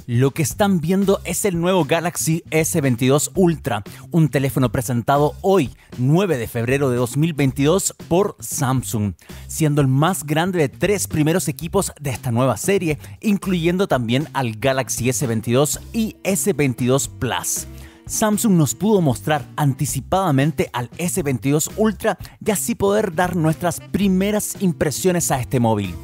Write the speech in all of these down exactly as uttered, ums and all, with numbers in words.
Lo que están viendo es el nuevo Galaxy S veintidós Ultra, un teléfono presentado hoy, nueve de febrero de dos mil veintidós, por Samsung, siendo el más grande de tres primeros equipos de esta nueva serie, incluyendo también al Galaxy S veintidós y S veintidós Plus. Samsung nos pudo mostrar anticipadamente al S veintidós Ultra y así poder dar nuestras primeras impresiones a este móvil.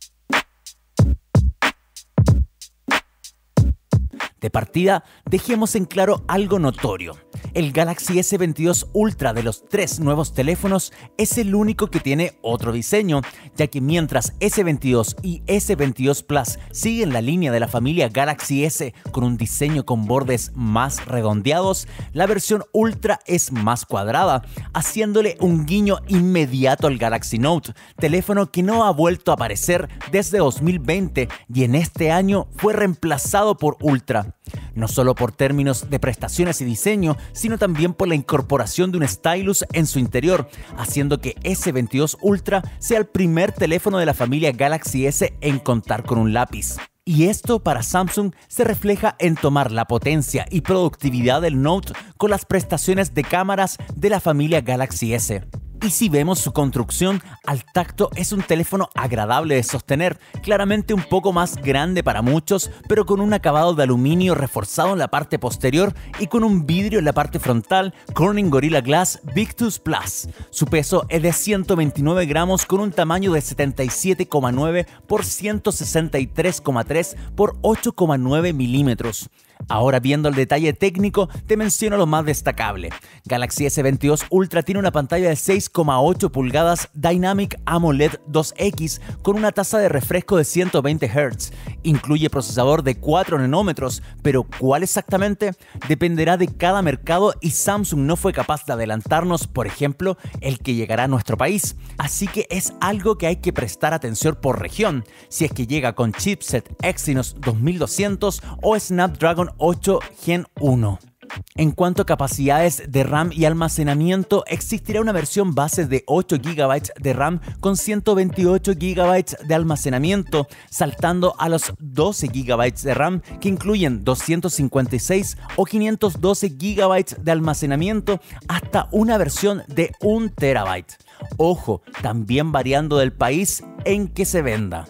De partida, dejemos en claro algo notorio. El Galaxy S veintidós Ultra de los tres nuevos teléfonos es el único que tiene otro diseño, ya que mientras S veintidós y S veintidós Plus siguen la línea de la familia Galaxy S con un diseño con bordes más redondeados, la versión Ultra es más cuadrada, haciéndole un guiño inmediato al Galaxy Note, teléfono que no ha vuelto a aparecer desde dos mil veinte y en este año fue reemplazado por Ultra. No solo por términos de prestaciones y diseño, sino también por la incorporación de un stylus en su interior, haciendo que S veintidós Ultra sea el primer teléfono de la familia Galaxy S en contar con un lápiz. Y esto para Samsung se refleja en tomar la potencia y productividad del Note con las prestaciones de cámaras de la familia Galaxy S. Y si vemos su construcción, al tacto es un teléfono agradable de sostener, claramente un poco más grande para muchos, pero con un acabado de aluminio reforzado en la parte posterior y con un vidrio en la parte frontal Corning Gorilla Glass Victus Plus. Su peso es de ciento veintinueve gramos con un tamaño de setenta y siete coma nueve por ciento sesenta y tres coma tres por ocho coma nueve milímetros. Ahora viendo el detalle técnico, te menciono lo más destacable. Galaxy S veintidós Ultra tiene una pantalla de seis coma ocho pulgadas Dynamic AMOLED dos X con una tasa de refresco de ciento veinte hertz. Incluye procesador de cuatro nanómetros, pero ¿cuál exactamente? Dependerá de cada mercado y Samsung no fue capaz de adelantarnos, por ejemplo, el que llegará a nuestro país. Así que es algo que hay que prestar atención por región, si es que llega con chipset Exynos dos mil doscientos o Snapdragon ocho Gen uno. En cuanto a capacidades de RAM y almacenamiento, existirá una versión base de ocho gigabytes de RAM con ciento veintiocho gigabytes de almacenamiento, saltando a los doce gigabytes de RAM que incluyen doscientos cincuenta y seis o quinientos doce gigabytes de almacenamiento hasta una versión de un terabyte. Ojo, también variando del país en que se venda.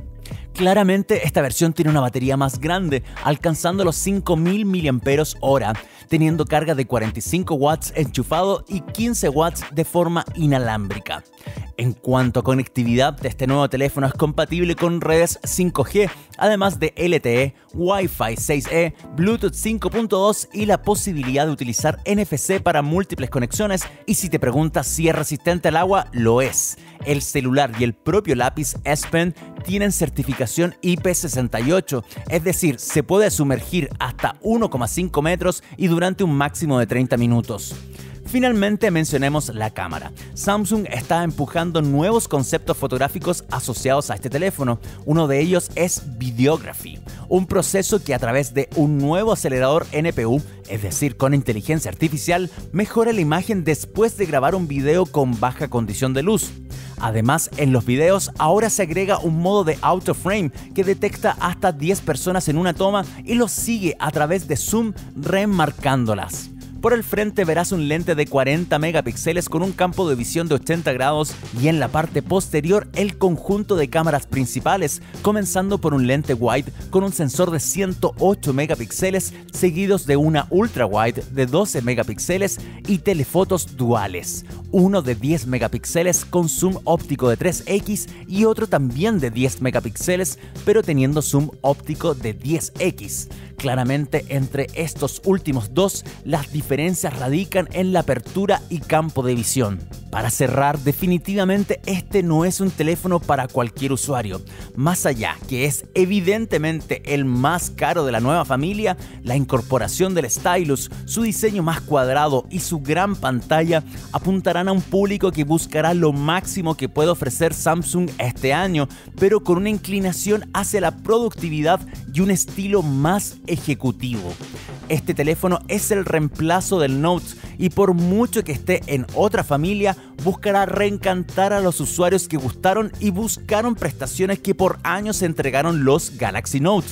Claramente esta versión tiene una batería más grande, alcanzando los cinco mil miliamperios hora, teniendo carga de cuarenta y cinco watts enchufado y quince watts de forma inalámbrica. En cuanto a conectividad, este nuevo teléfono es compatible con redes cinco G, además de L T E, Wi-Fi seis E, Bluetooth cinco punto dos y la posibilidad de utilizar N F C para múltiples conexiones. Y si te preguntas si es resistente al agua, lo es. El celular y el propio lápiz S Pen tienen certificación I P sesenta y ocho, es decir, se puede sumergir hasta uno coma cinco metros y durante un máximo de treinta minutos. Finalmente mencionemos la cámara. Samsung está empujando nuevos conceptos fotográficos asociados a este teléfono. Uno de ellos es Videography, un proceso que a través de un nuevo acelerador N P U, es decir, con inteligencia artificial, mejora la imagen después de grabar un video con baja condición de luz. Además, en los videos ahora se agrega un modo de auto frame que detecta hasta diez personas en una toma y los sigue a través de zoom remarcándolas. Por el frente verás un lente de cuarenta megapíxeles con un campo de visión de ochenta grados y en la parte posterior el conjunto de cámaras principales, comenzando por un lente wide con un sensor de ciento ocho megapíxeles seguidos de una ultra wide de doce megapíxeles y telefotos duales, uno de diez megapíxeles con zoom óptico de tres equis y otro también de diez megapíxeles pero teniendo zoom óptico de diez equis. Claramente entre estos últimos dos, las diferencias radican en la apertura y campo de visión. Para cerrar, definitivamente este no es un teléfono para cualquier usuario. Más allá que es evidentemente el más caro de la nueva familia, la incorporación del stylus, su diseño más cuadrado y su gran pantalla apuntarán a un público que buscará lo máximo que puede ofrecer Samsung este año, pero con una inclinación hacia la productividad y un estilo más ejecutivo. Este teléfono es el reemplazo del Note y por mucho que esté en otra familia, buscará reencantar a los usuarios que gustaron y buscaron prestaciones que por años entregaron los Galaxy Note.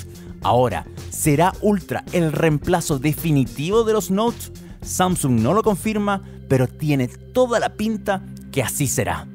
Ahora, ¿será Ultra el reemplazo definitivo de los Note? Samsung no lo confirma, pero tiene toda la pinta que así será.